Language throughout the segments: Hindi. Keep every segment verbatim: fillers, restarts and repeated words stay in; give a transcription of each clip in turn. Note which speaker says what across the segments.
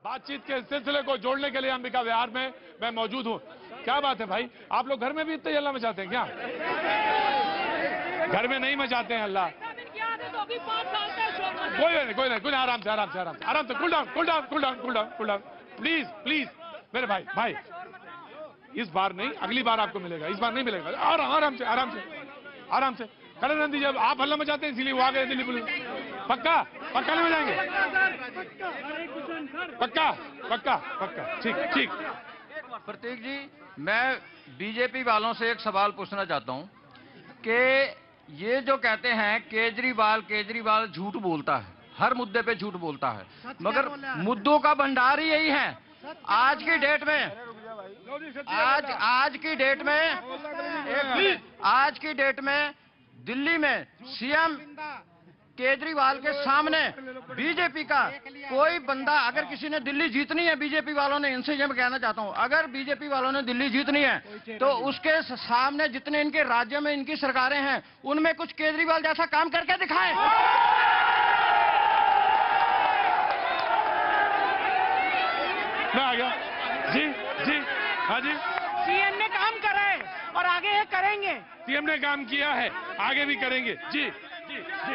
Speaker 1: बातचीत के सिलसिले को जोड़ने के लिए अंबिका विहार में मैं मौजूद हूं। क्या बात है भाई, आप लोग घर में भी इतने हल्ला मचाते हैं क्या? घर में नहीं मचाते हैं हल्ला? कोई नहीं कोई नहीं कोई नहीं, आराम से आराम से आराम से आराम से cool down cool down cool down cool down cool down please please मेरे भाई भाई, इस बार नहीं अगली बार आपको मिलेगा, इस बार नहीं मिलेगा। आराम आराम से आराम से आराम से खड़े रहने दीजिए। आप हल्ला मचाते हैं इसीलिए वो आ गए दिल्ली पुलिस। पक्का पक्का नहीं मचाएंगे? पक्का पक्का पक्का ठीक ठीक।
Speaker 2: प्रतीक जी, मैं बीजेपी वालों से एक सवाल पूछना चाहता हूं कि ये जो कहते हैं केजरीवाल केजरीवाल झूठ बोलता है, हर मुद्दे पे झूठ बोलता है, मगर मुद्दों का भंडार ही यही है। आज की डेट में आज आज की डेट में एक, आज की डेट में दिल्ली में सीएम केजरीवाल के सामने बीजेपी का कोई बंदा, अगर किसी ने दिल्ली जीतनी है, बीजेपी वालों ने, इनसे ये मैं कहना चाहता हूं, अगर बीजेपी वालों ने दिल्ली जीतनी है तो उसके सामने जितने इनके राज्य में इनकी सरकारें हैं उनमें कुछ केजरीवाल जैसा काम करके दिखाएं।
Speaker 1: मैं आ गया जी जी हाँ जी।
Speaker 3: सीएम ने काम करा है और आगे ये करेंगे।
Speaker 1: सीएम ने काम किया है, आगे भी करेंगे जी जी जी।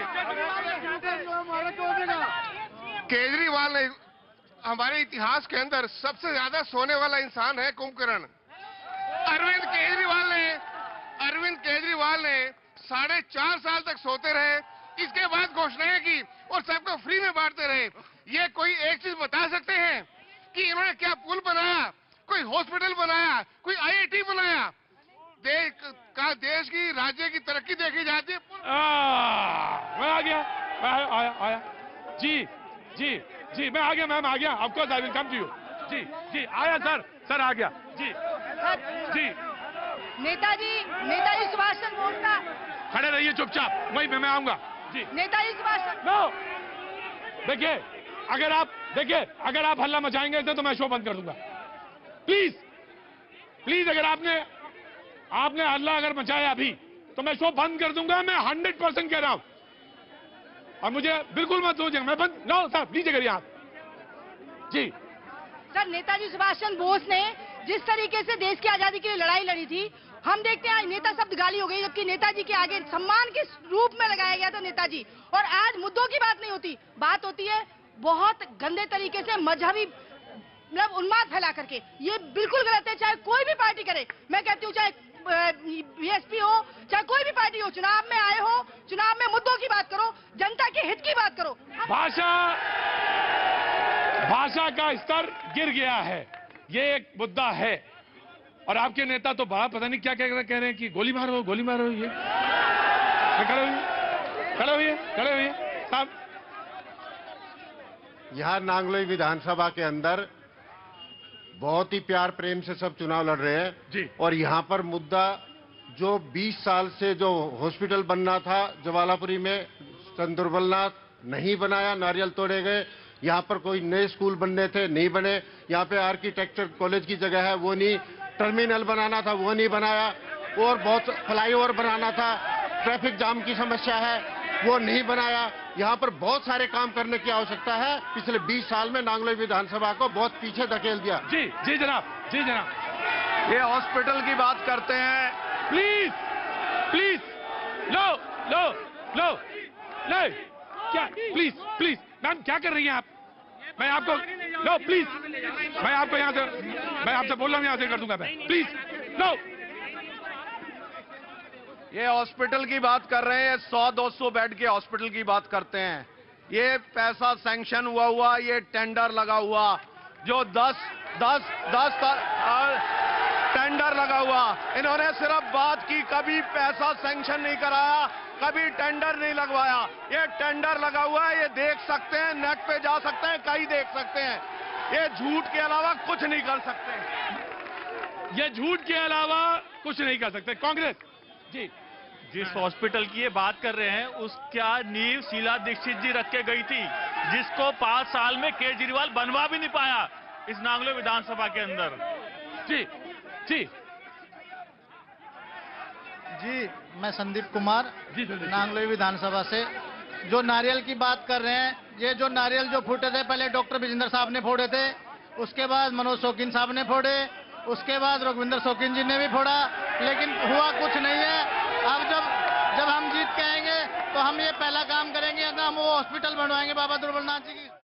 Speaker 4: केजरीवाल ने हमारे इतिहास के अंदर सबसे ज्यादा सोने वाला इंसान है कुंभकर्ण। अरविंद केजरीवाल ने अरविंद केजरीवाल ने साढ़े चार साल तक सोते रहे, इसके बाद घोषणाएं की और सबको फ्री में बांटते रहे। ये कोई एक चीज बता सकते हैं कि इन्होंने क्या पुल बनाया, कोई हॉस्पिटल बनाया, कोई आईआईटी बनाया? देश का देश की राज्य की तरक्की देखी जाती है।
Speaker 1: मैं आ गया मैं आया आया जी जी जी मैं आ गया मैम आ गया। Of course I will come to you. जी जी आया सर सर आ गया जी जी।
Speaker 3: नेताजी नेताजी सुभाष चंद्र बोस का
Speaker 1: खड़े रहिए चुपचाप, वहीं पे मैं आऊंगा जी।
Speaker 3: नेताजी सुभाष चंद्र
Speaker 1: नो देखिए, अगर आप देखिए अगर आप हल्ला मचाएंगे तो मैं शो बंद कर दूंगा। प्लीज प्लीज अगर आपने आपने हल्ला अगर मचाया अभी तो मैं शो बंद कर दूंगा। मैं हंड्रेड परसेंट कह रहा हूं और मुझे बिल्कुल मत सोचेंगे मैं बंद। नो सर नीचे करिए आप जी।
Speaker 3: सर, नेताजी सुभाष चंद्र बोस ने जिस तरीके से देश की आजादी के लिए लड़ाई लड़ी थी, हम देखते हैं आज नेता शब्द गाली हो गई, जबकि नेताजी के आगे सम्मान के रूप में लगाया गया था नेताजी। और आज मुद्दों की बात नहीं होती, बात होती है बहुत गंदे तरीके से मजहबी मतलब उन्माद फैला करके। ये बिल्कुल गलत है, चाहे कोई भी पार्टी करे। मैं कहती हूँ चाहे बीएसपी हो चाहे कोई भी पार्टी हो, चुनाव में आए हो, चुनाव में मुद्दों की बात करो, जनता के हित की बात करो।
Speaker 1: भाषा भाषा का स्तर गिर गया है, ये एक मुद्दा है। और आपके नेता तो बड़ा पता नहीं क्या कह रहे हैं कि गोली मारो गोली मारो। ये खड़े हुए खड़े हुए खड़े हुए साहब।
Speaker 5: यहाँ नांगलोई विधानसभा के अंदर बहुत ही प्यार प्रेम से सब चुनाव लड़ रहे हैं
Speaker 1: जी।
Speaker 5: और यहाँ पर मुद्दा जो बीस साल से जो हॉस्पिटल बनना था जवालापुरी में, चंद्रबलनाथ नहीं बनाया, नारियल तोड़े गए। यहाँ पर कोई नए स्कूल बनने थे, नहीं बने। यहाँ पे आर्किटेक्चर कॉलेज की जगह है, वो नहीं। टर्मिनल बनाना था, वो नहीं बनाया। और बहुत फ्लाईओवर बनाना था, ट्रैफिक जाम की समस्या है, वो नहीं बनाया। यहाँ पर बहुत सारे काम करने की आवश्यकता है। पिछले बीस साल में नांगलोई विधानसभा को बहुत पीछे धकेल दिया।
Speaker 1: जी जी जनाब जी जनाब।
Speaker 2: ये हॉस्पिटल की बात करते हैं।
Speaker 1: प्लीज प्लीज लो लो लो लो क्या प्लीज प्लीज मैम क्या कर रही हैं आप? मैं आपको लो प्लीज मैं आपको यहाँ से मैं आपसे बोल रहा हूँ, यहाँ से कर दूंगा मैं। प्लीज लो।
Speaker 2: ये हॉस्पिटल की बात कर रहे हैं, सौ दो सौ बेड के हॉस्पिटल की बात करते हैं। ये पैसा सैंक्शन हुआ हुआ, ये टेंडर लगा हुआ, जो दस दस दस टेंडर लगा हुआ। इन्होंने सिर्फ बात की, कभी पैसा सैंक्शन नहीं कराया, कभी टेंडर नहीं लगवाया। ये टेंडर लगा हुआ है, ये देख सकते हैं, नेट पे जा सकते हैं, कहीं देख सकते हैं। ये झूठ के अलावा कुछ नहीं कर सकते।
Speaker 1: ये झूठ के अलावा कुछ नहीं कर सकते। कांग्रेस जी
Speaker 6: जिस हॉस्पिटल की ये बात कर रहे हैं उसका नींव शीला दीक्षित जी रख के गई थी, जिसको पांच साल में केजरीवाल बनवा भी नहीं पाया इस नांगलोई विधानसभा के अंदर।
Speaker 1: जी जी
Speaker 7: जी मैं संदीप कुमार
Speaker 1: जी संदीप।
Speaker 7: नांगलोई विधानसभा से। जो नारियल की बात कर रहे हैं, ये जो नारियल जो फूटे थे, पहले डॉक्टर विजेंद्र साहब ने फोड़े थे, उसके बाद मनोज शौकीन साहब ने फोड़े, उसके बाद रघुविंदर शौकीन जी ने भी फोड़ा, लेकिन हुआ कुछ नहीं है। अब जब जब हम जीत के आएंगे तो हम ये पहला काम करेंगे, हम वो हॉस्पिटल बनवाएंगे बाबा दुर्बलनाथ जी की।